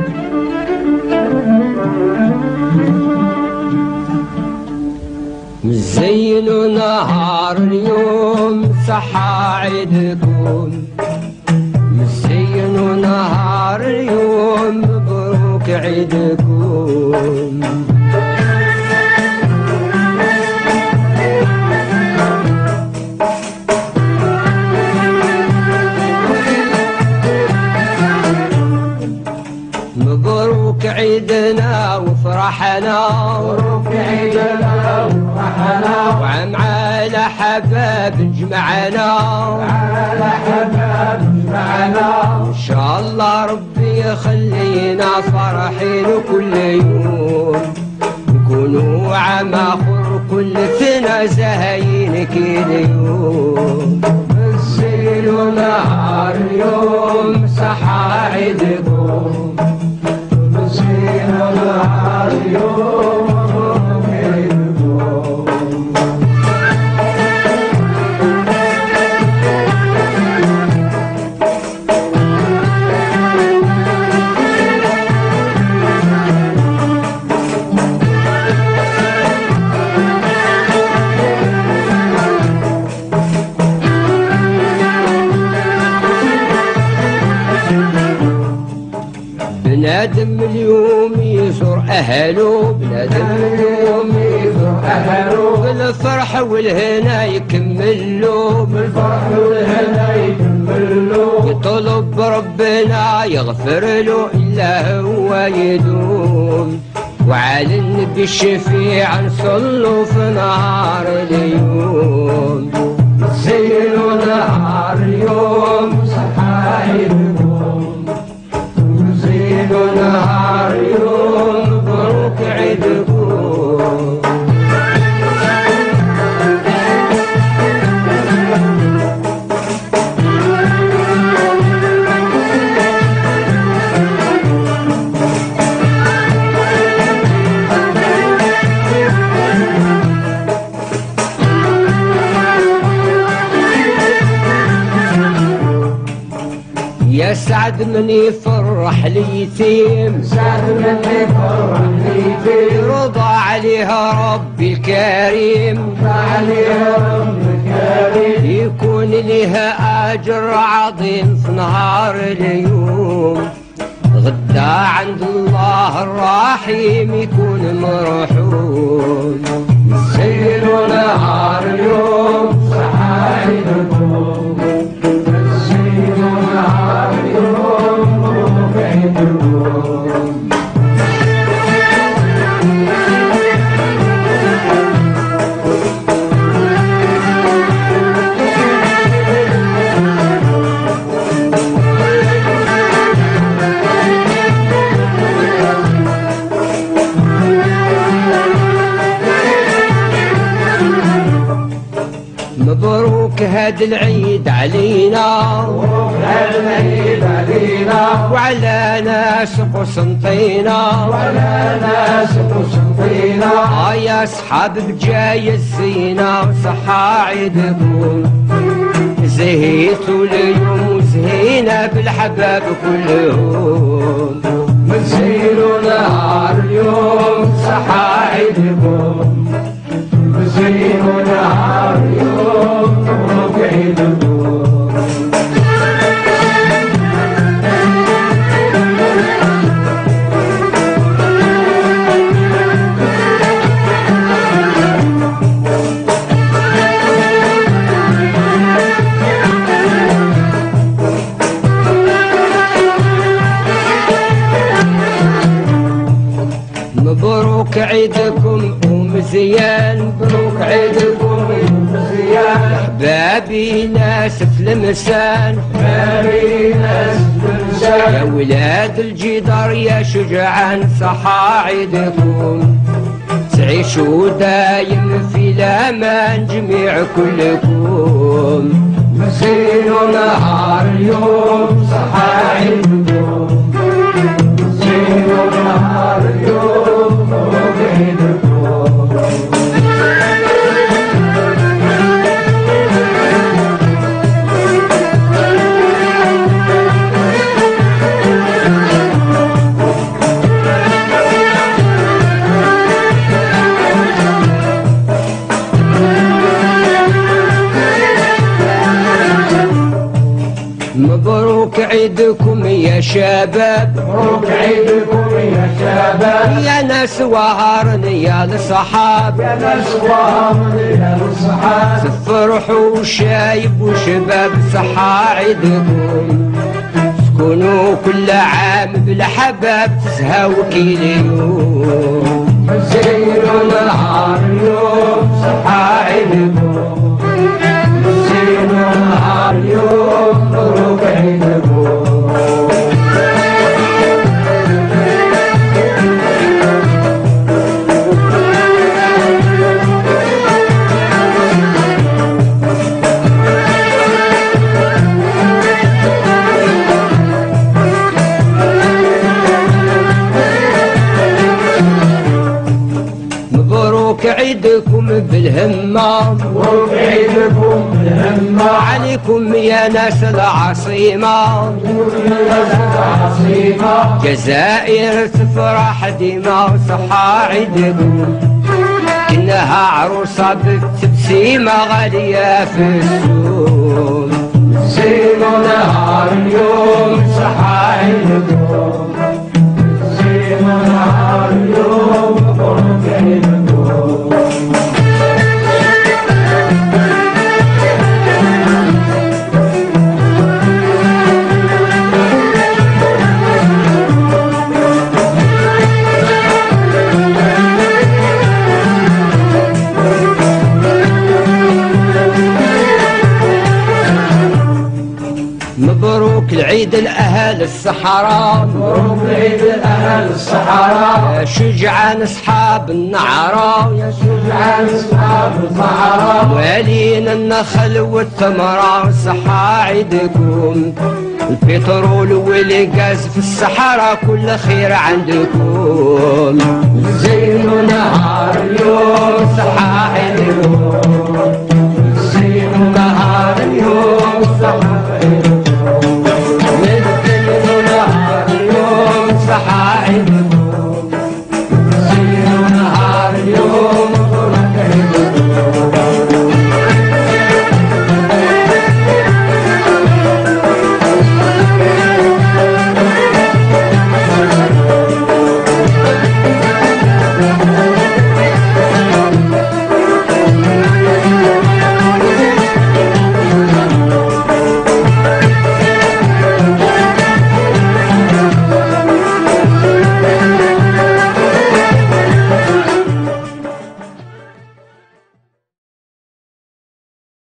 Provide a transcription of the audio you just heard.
مزينوا نهار اليوم صحة عيدكم، مزينوا نهار اليوم مبروك عيدكم. مبروك عيدنا وفرحنا، مبروك عيدنا وفرحنا، وعم على حباب جمعنا، على حباب جمعنا. إن شاء الله ربي يخلينا فرحين كل يوم، نكونوا عام آخر كل سنة زهاين كل يوم. مزينوا نهار اليوم صحة عيدكم، مزينوا نهار اليوم مبروك عيدكم. بنادم اليوم يزور أهله، بنادم اليوم يزور أهله، بالفرح والهنا يكملوا، بالفرح والهنا يكملوا. يطلب ربنا يغفر له إلا هو يدوم، وعلى النبي الشفيع نصلوا في نهار اليوم. زينوا نهار اليوم صحة عيدكم، زينوا نهار اليوم مبروك عيدكم. يا سعد من يفرح اليتيم، سعد من يفرح اليتيم، يرضى عليها ربي الكريم، عليها رب الكريم. يكون لها أجر عظيم في نهار اليوم، غدا عند الله الرحيم يكون مرحوم. زينوا نهار اليوم صحة عيدكم، زينوا نهار اليوم مبروك عيدكم. مبروك هاد العيد علينا، مبروك هاد العيد علينا، وعلى ناس قسنطينا، وعلى ناس قسنطينا. يا اصحاب بجاي الزينة وصحة عيدكم، زهيتوا اليوم وزهينا بالحباب كلهم. مزينوا نهار اليوم صحة عيدكم، مزينوا نهار اليوم مبروك عيدكم. مبروك عيدكم ومزيان، مبروك عيدكم ومزيان. احبابي ناس في المسان، احبابي ناس في المسان. يا ولاد الجدار يا شجعان صحة عيدكم، تعيشوا دايم في الامان جميع كلكم. مزينوا نهار اليوم صحة عيدكم، مزينوا نهار اليوم مبروك عيدكم. مبروك عيدكم يا شباب، مبروك عيدكم يا شباب، يا ناس وهارني يا الصحاب، يا ناس وهارني الصحاب، تفرحوا شايب وشباب صحة عيدكم، تكونوا كل عام بالحباب تسهاو كل يوم، زينوا نهار اليوم صحة عيدكم، زينوا نهار اليوم مبروك عيدكم. مبروك عيدكم بالهمة، مبروك عيدكم بالهمة، عليكم يا ناس العاصمة، العاصمة جزائر تفرح ديما صحة عيدكم، إنها عروسة بالتبسيمة غالية في السوق، زينوا نهار اليوم صحة عيدكم، زينوا نهار اليوم مبروك عيدكم. مبروك العيد الأهل الصحراء، مبروك العيد الأهل الصحراء، يا شجعان أصحاب النعراء، يا شجعان أصحاب الصحراء، موالين النخل والتمرة صحة عيدكم، البترول والغاز في الصحراء كل خير عندكم، زينوا نهار اليوم صحة عيدكم.